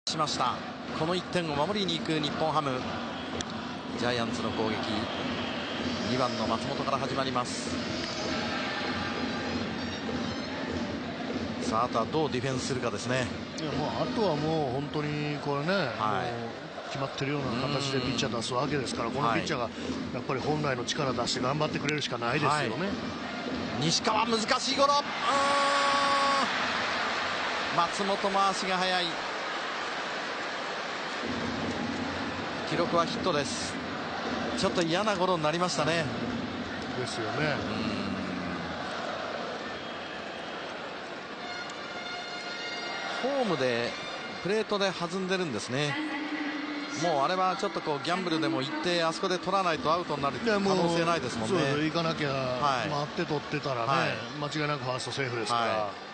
しました。この1点を守りに行く日本ハム。ジャイアンツの攻撃、2番の松本から始まります。さあ、あとはどうディフェンスするかですね。 いや、もうあとはもう本当にこれね、 はい、 もう決まってるような形でピッチャー出すわけですから、このピッチャーがやっぱり本来の力出して頑張ってくれるしかないですよね。はい、 西川、難しいゴロ、松本も足が速い。記録はヒットです。ちょっと嫌なゴロになりましたね。 ですよね。 ホームでプレートで弾んでるんですね。もうあれはちょっとこうギャンブルでも行ってあそこで取らないとアウトになる可能性ないですもんね。 そう行かなきゃ、回って取ってたらね、間違いなくファーストセーフですから。はい。